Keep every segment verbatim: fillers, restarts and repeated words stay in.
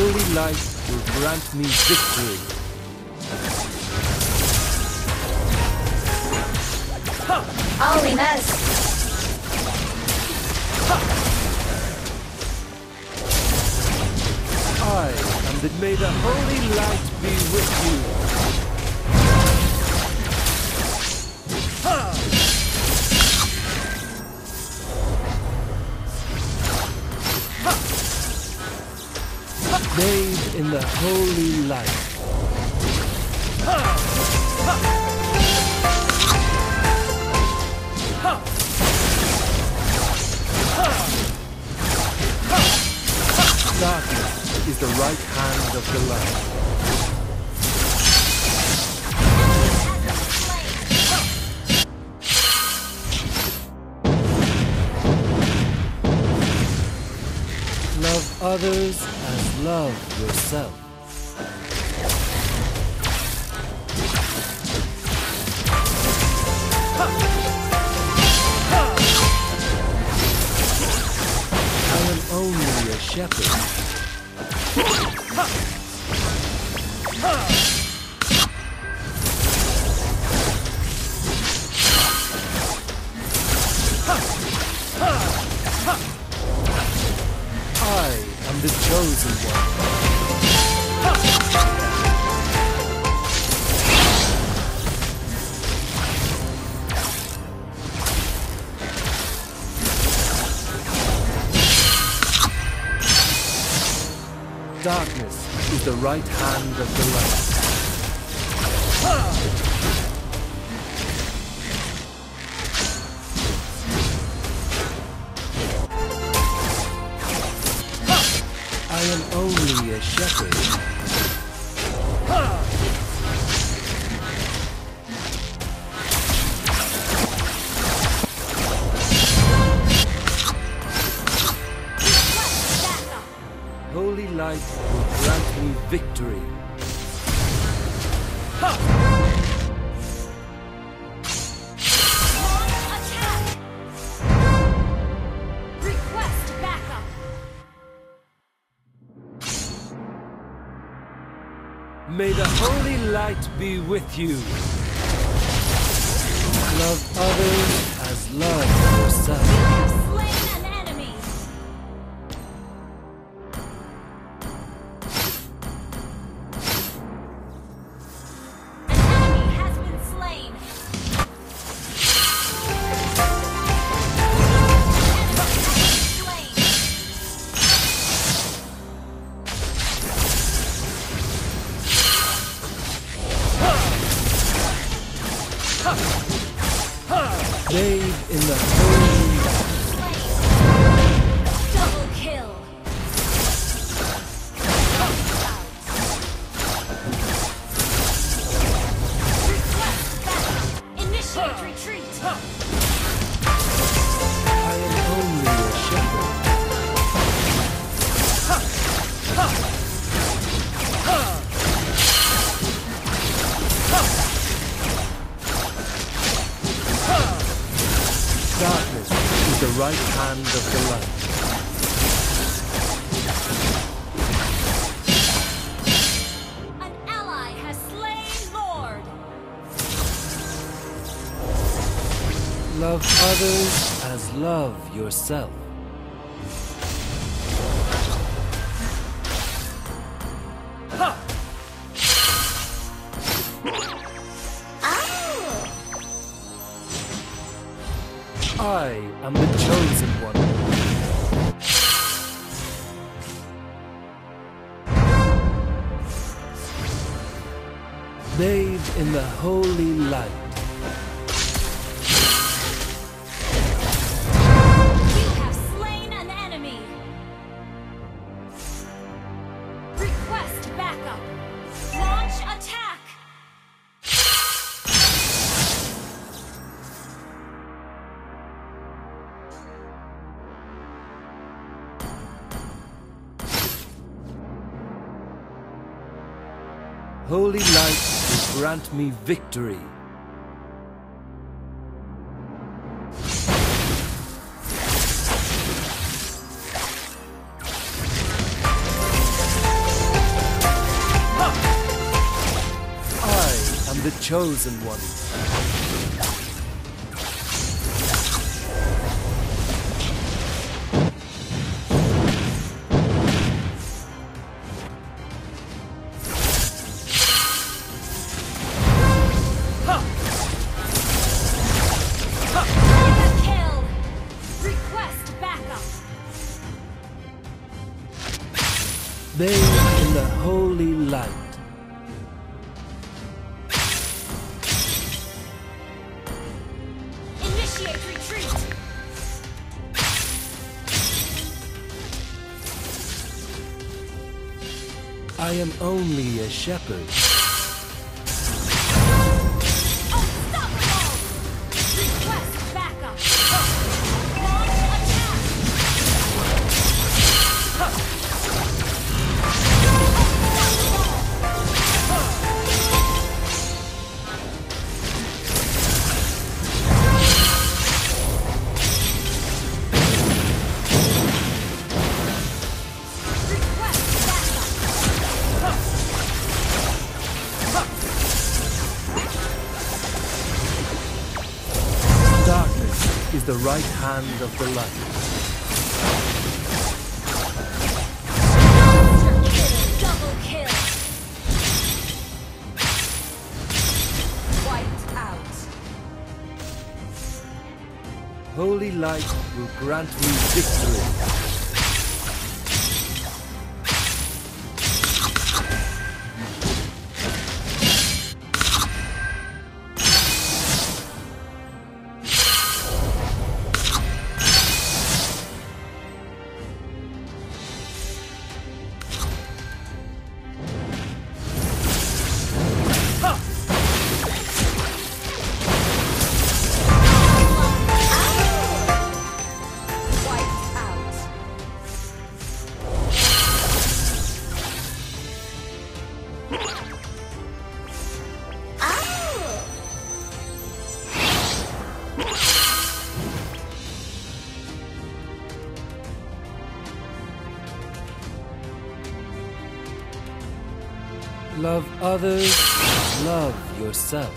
holy light will grant me victory. Holiness! I am the may the holy light be with you. Bathed in the holy light. Darkness is the right hand of the light. Love others as love yourself. I am only a shepherd. I am the chosen one. Darkness is the right hand of the light. I am only a shepherd. Holy light will grant me victory. Attack! Request backup! May the holy light be with you. Love others as love yourself. You have slain an enemy! An enemy has been slain! Bathed in the holy light. Double kill! Request backup! Initiate retreat! I am only a shepherd. Darkness is the right hand of the light. An ally has slain Lord! Love others as love yourself. I am the chosen one. Bathed in the holy light. You have slain an enemy! Request backup! Launch attack! Holy light will grant me victory. chosen one. Mega kill! Request backup! Bathe in the holy light. Initiate retreat! I am only a shepherd. Unstoppable! Request backup! Launch attack! Request backup! Darkness is the right hand of the light. Monster kill! Double kill! Wiped out. Holy light will grant me victory. Wiped out. Love others, love yourself.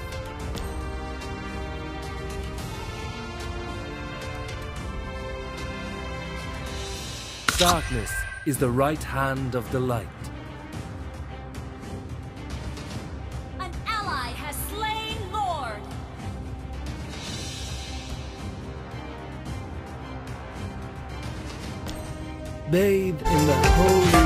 Darkness is the right hand of the light. An ally has slain Lord. Bathe in the holy